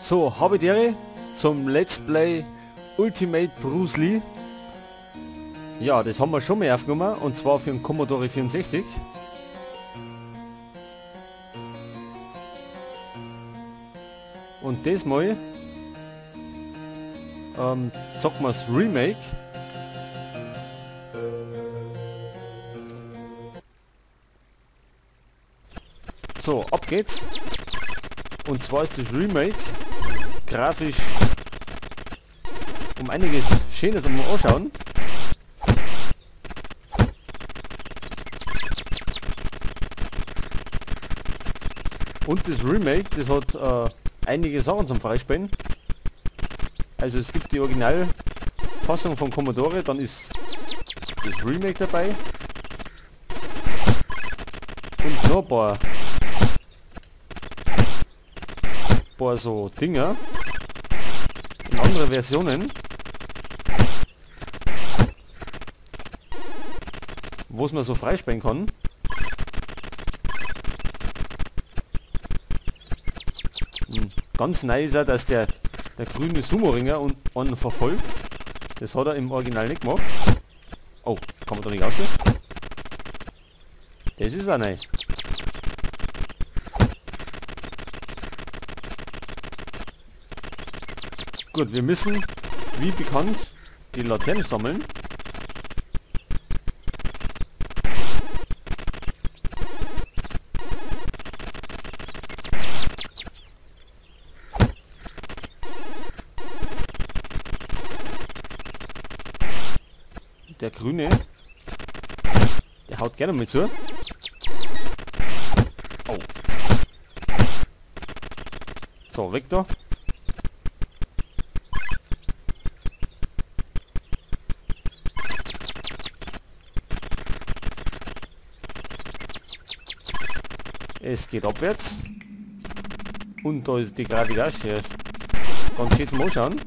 So, habe die Ehre zum Let's Play Ultimate Bruce Lee. Ja, das haben wir schon mal aufgenommen und zwar für den Commodore 64. Und das mal zocken wir das Remake. So, ab geht's. Und zwar ist das Remake grafisch um einiges schöner zum Anschauen. Und das Remake, das hat einige Sachen zum Freispielen. Also es gibt die Originalfassung von Commodore, dann ist das Remake dabei. Und noch ein paar so Dinger in andere Versionen, wo es man so freispielen kann. Ganz neu ist ja, dass der grüne Sumo-Ringer und einen verfolgt. Das hat er im Original nicht gemacht. Oh, kann man da nicht raus? Das ist auch neu. Gut, wir müssen, wie bekannt, die Laternen sammeln. Der Grüne, der haut gerne mit zu. Oh. So, weg da. Es geht abwärts. Und da ist die Gravitation. Ganz schön zum Anschauen.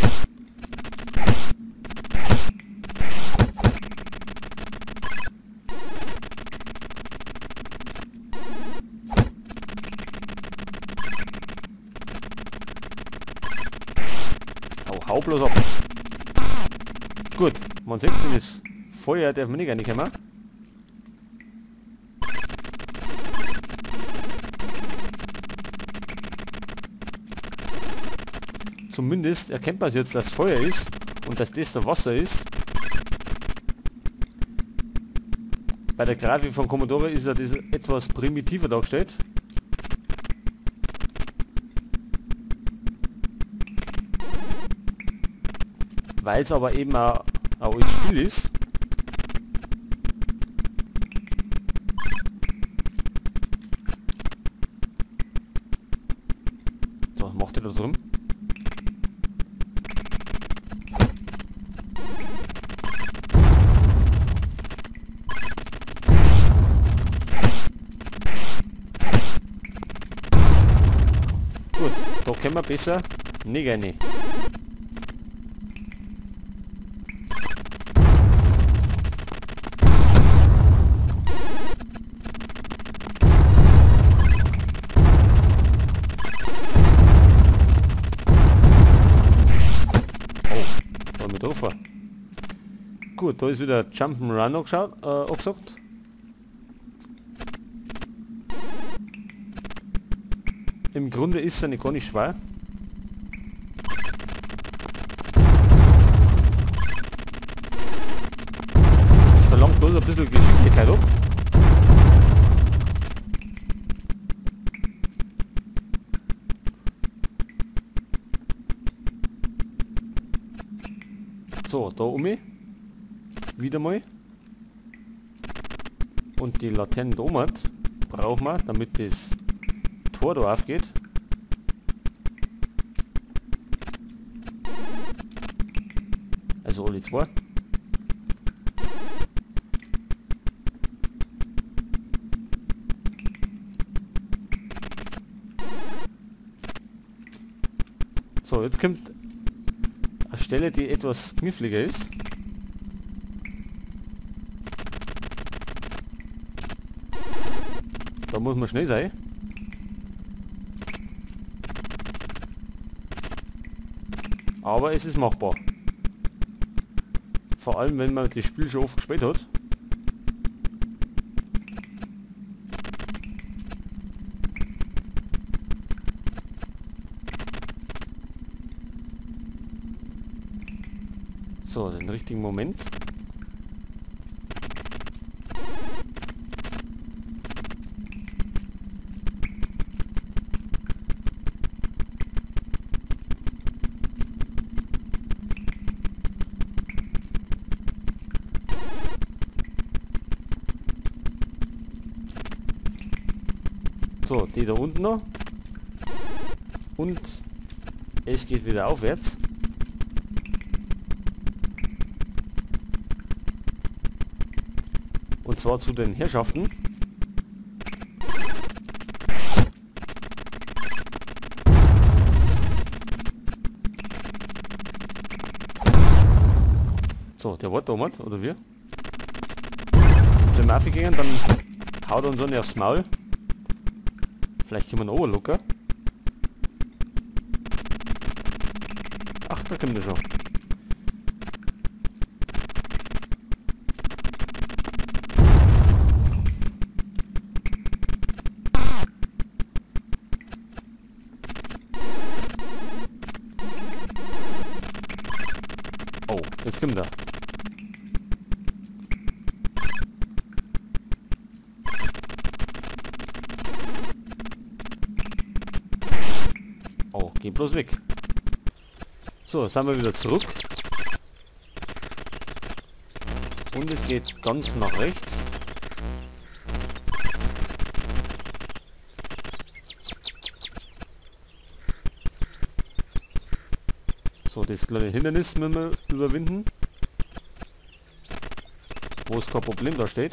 Hau bloß ab. Gut, man sieht, das Feuer darf man nicht reinkommen. Zumindest erkennt man jetzt, dass Feuer ist und dass das der Wasser ist. Bei der Grafik von Commodore ist ja das etwas primitiver dargestellt. Weil es aber eben auch ein Spiel ist. So, macht ihr da drin? Gut, da können wir besser nicht rein. Gut, da ist wieder Jump'n'Run angesagt. Im Grunde ist es nicht gar nicht schwer. Es verlangt bloß ein bisschen Geschicklichkeit ab. So, da wieder mal. Und die Laternen da oben brauchen wir, damit das Tor da aufgeht. Also alle zwei. So, jetzt kommt eine Stelle, die etwas kniffliger ist. Da muss man schnell sein. Aber es ist machbar. Vor allem, wenn man das Spiel schon oft gespielt hat. So, den richtigen Moment. So, die da unten noch. Und es geht wieder aufwärts. Und zwar zu den Herrschaften. So, der wartet oben, oder wir? Wenn wir aufgehen, dann haut er uns eine aufs Maul. Vielleicht können wir noch locker. Ach, da kommt er schon. Oh, jetzt kommt er. Oh, geh bloß weg. So, jetzt sind wir wieder zurück. Und es geht ganz nach rechts. So, das kleine Hindernis müssen wir überwinden. Wo es kein Problem da steht.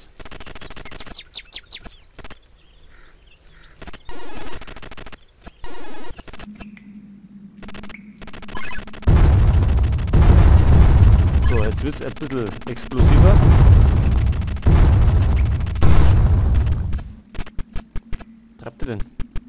So, jetzt wird es ein bisschen explosiver. Was treibt ihr denn?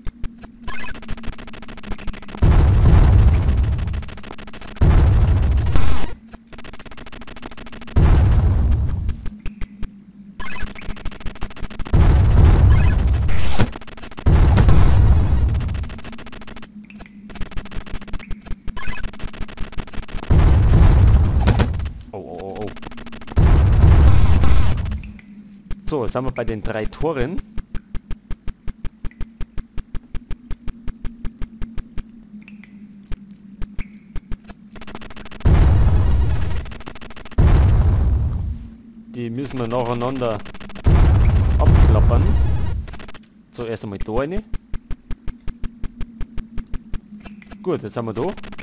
So, jetzt sind wir bei den 3 Toren. Die müssen wir nacheinander abklappern. So, erst einmal da rein. Gut, jetzt sind wir da.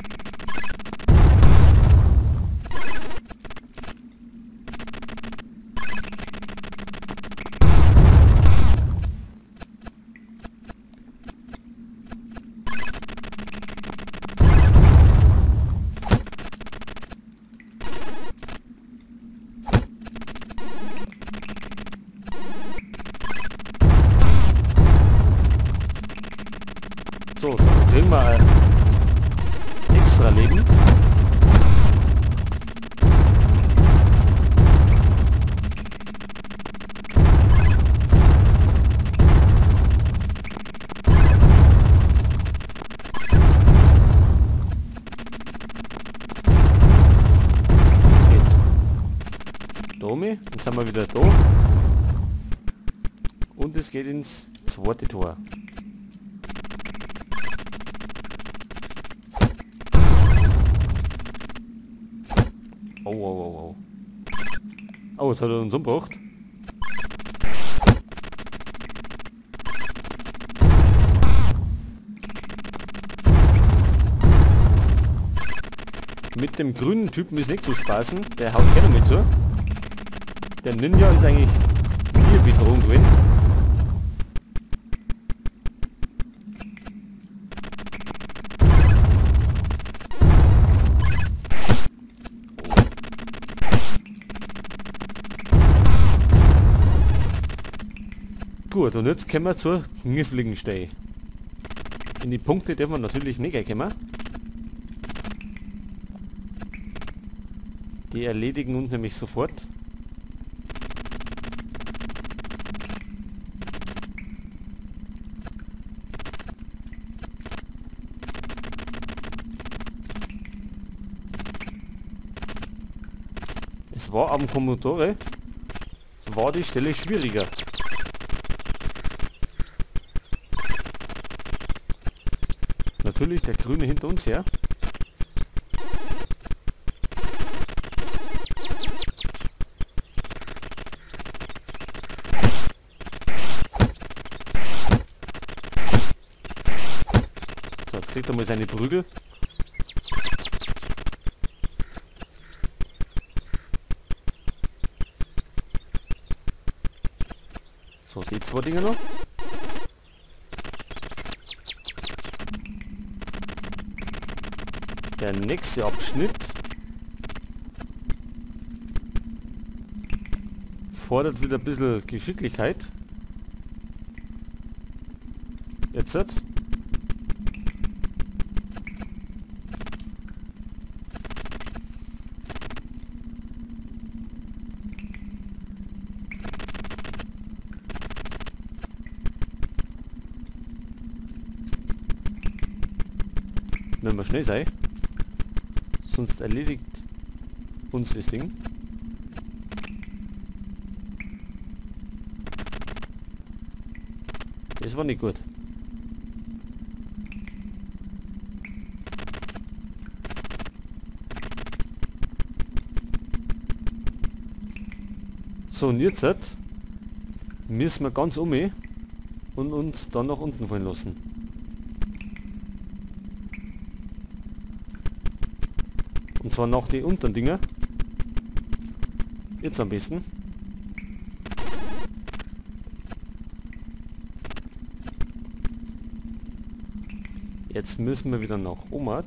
So, dann kriegen wir ein extra Leben. Das geht da um, dann sind wir wieder da. Und es geht ins zweite Tor. Oh. Oh, jetzt hat er uns umgebracht. Mit dem grünen Typen ist nicht zu spaßen. Der haut gerne mit so. Der Ninja ist eigentlich nie eine Bedrohung gewesen. Gut, und jetzt kommen wir zur kniffligen Stelle. In die Punkte dürfen wir natürlich nicht kommen. Die erledigen uns nämlich sofort. Es war am Commodore, war die Stelle schwieriger. Natürlich der Grüne hinter uns her. So, jetzt kriegt er mal seine Prügel. So, die zwei Dinge noch. Der nächste Abschnitt fordert wieder ein bisschen Geschicklichkeit. Jetzt. Wenn wir schnell sein, sonst erledigt uns das Ding. Das war nicht gut. So, und jetzt müssen wir ganz und uns dann nach unten fallen lassen. Und zwar nach die unteren Dinger. Jetzt am besten. Jetzt müssen wir wieder nach Omat.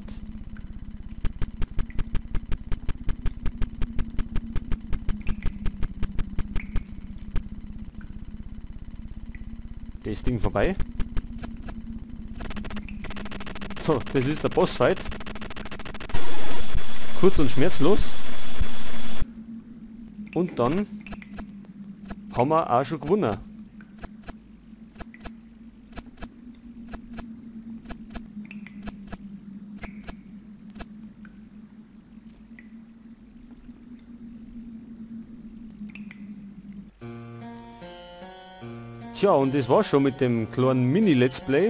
Das Ding vorbei. So, das ist der Bossfight. Kurz und schmerzlos. Und dann haben wir auch schon gewonnen. Tja, und das war's schon mit dem kleinen Mini-Let's Play.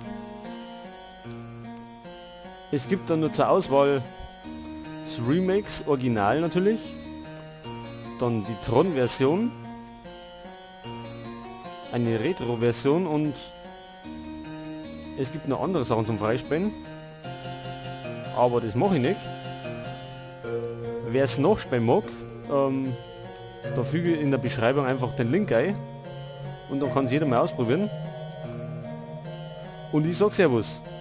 Es gibt dann nur zur Auswahl das Remakes, Original natürlich, dann die Tron-Version, eine Retro-Version und es gibt noch andere Sachen zum Freispielen, aber das mache ich nicht. Wer es nachspielen mag, da füge ich in der Beschreibung einfach den Link ein und dann kann es jeder mal ausprobieren. Und ich sage Servus.